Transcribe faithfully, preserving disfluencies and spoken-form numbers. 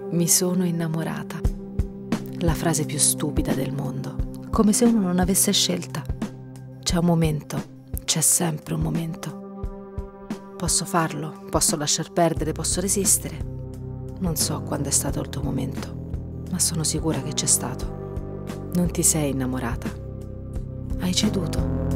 Mi sono innamorata. La frase più stupida del mondo, come se uno non avesse scelta. C'è un momento, c'è sempre un momento. Posso farlo, posso lasciar perdere, posso resistere. Non so quando è stato il tuo momento, ma sono sicura che c'è stato. Non ti sei innamorata. Hai ceduto.